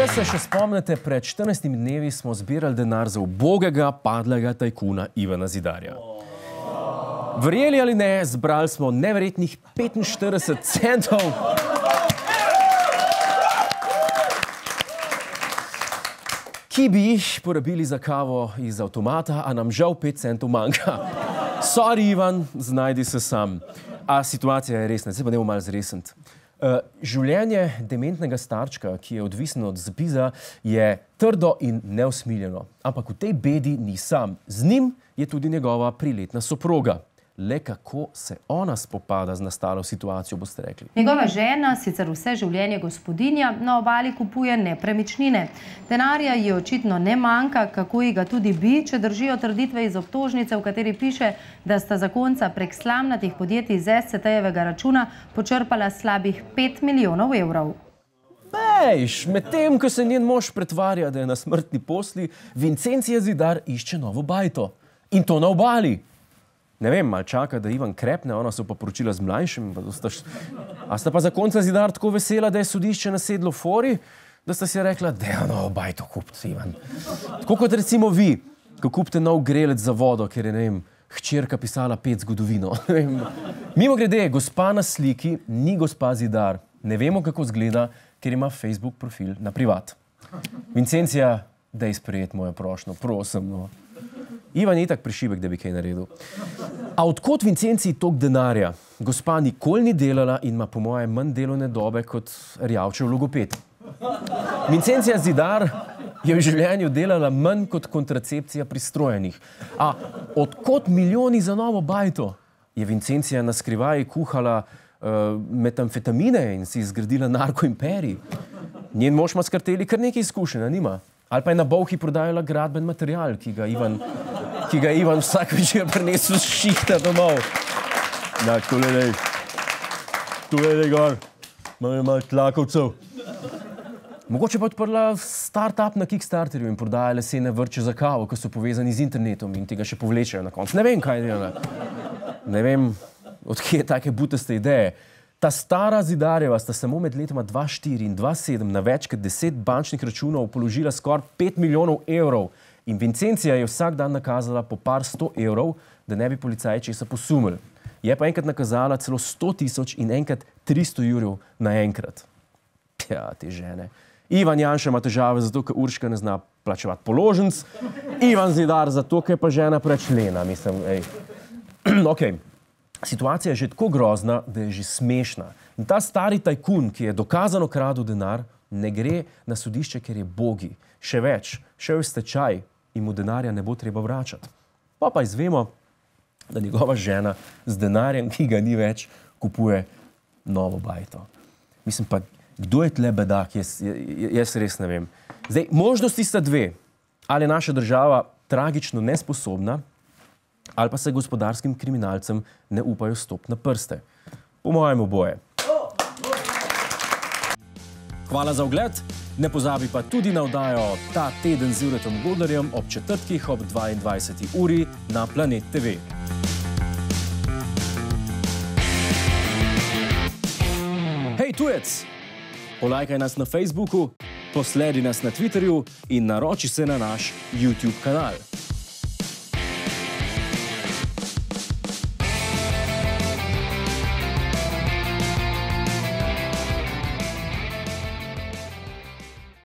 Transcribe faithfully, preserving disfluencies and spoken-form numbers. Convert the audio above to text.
se še spomnite, pred štirinajstimi dnevi smo zbirali denar za ubogega, padlega tajkuna Ivana Zidarja. Verjeli ali ne, zbrali smo neverjetnih petinštirideset centov. Ki bi jih porabili za kavo iz avtomata, a nam žal pet centov manjka. Sorry, Ivan, znajdi se sam. A situacija je resna, zdaj pa ne bomo malo zresniti. Uh, življenje dementnega starčka, ki je odvisen od zbiza, je trdo in neusmiljeno. Ampak v tej bedi ni sam. Z njim je tudi njegova priletna soproga. Le kako se ona spopada z nastalo situacijo, boste rekli. Njegova žena, sicer vse življenje gospodinja, na obali kupuje nepremičnine. Denarja ji očitno ne manjka, kako ji ga tudi bi, če držijo trditve iz obtožnice, v kateri piše, da sta zakonca prek slamnatih podjetij iz es ce te-jevega računa počrpala slabih pet milijonov evrov. Bejš, medtem, ko se njen mož pretvarja, da je na smrtni posli, Vincencija Zidar išče novo bajto. In to na obali. Ne vem, malo čaka, da Ivan krepne, ona so pa poročila z mlajšim. A sta pa zakonca Zidar tako vesela, da je sodišče nasedlo fori, da sta si rekla, da je novo bajto kupiti, Ivan. Tako kot recimo vi, ko kupite nov grelec za vodo, ker je, ne vem, hčerka pisala pet zgodovino. Mimo grede, gospa na sliki ni gospa Zidar. Ne vemo, kako zgleda, ker ima Facebook profil na privat. Vincencija, daj sprejeti mojo prošnjo, prosim, no. Ivan je itak prešibek, da bi kaj naredil. A odkot Vincenciji tok denarja? Gospa nikoli ni delala in ima po moje manj delovne dobe kot Rjavčev logoped. Vincencija Zidar je v življenju delala manj kot kontracepcija pri strojenih. A odkot milijoni za novo bajto? Je Vincencija na skrivaj kuhala uh, metamfetamine in si zgradila narkoimperij? Njen mož ima s karteli kar nekaj izkušenja, nima? Ali pa je na Bolhi prodajala gradben material, ki ga Ivan, ki ga Ivan vsak večer prinesel z šihta domov. Da, tole dej. Tole dej gor. Imam malo tlakovcev. Mogoče pa odprla start-up na Kickstarterju in prodajala lesene vrče za kavo, ki so povezani z internetom in tega še povlečejo na koncu. Ne vem, kaj dela. Ne vem, odkje je take butaste ideje. Ta stara Zidarjeva sta samo med letoma dva tisoč štiri in dva tisoč sedem na več kot deset bančnih računov položila skoraj pet milijonov evrov in Vincencija je vsak dan nakazala po par sto evrov, da ne bi policaji česa posumili. Je pa enkrat nakazala celo sto tisoč in enkrat tristo jurjev naenkrat. Ja, te žene. Ivan Janša ima težave zato, ker Urška ne zna plačevati položnic, Ivan Zidar zato, ker je pa žena preveč lena, mislim, ej. Okej. Situacija je že tako grozna, da je že smešna. In ta stari tajkun, ki je dokazano kradel denar, ne gre na sodišče, ker je bogi. Še več, šel je v stečaj in mu denarja ne bo treba vračati. Pa pa izvemo, da njegova žena z denarjem, ki ga ni več, kupuje novo bajto. Mislim pa, kdo je tle bedak? Jaz, jaz res ne vem. Zdaj, možnosti sta dve. Ali je naša država tragično nesposobna, ali pa se gospodarskim kriminalcem ne upajo stopiti na prste. Po mojem oboje. Hvala za ogled. Ne pozabi pa tudi na oddajo Ta teden z Juretom Godlerjem ob četrtkih ob dvaindvajseti uri na Planet te ve. Hej, tujec! Polajkaj nas na Facebooku, posledi nas na Twitterju in naroči se na naš YouTube kanal.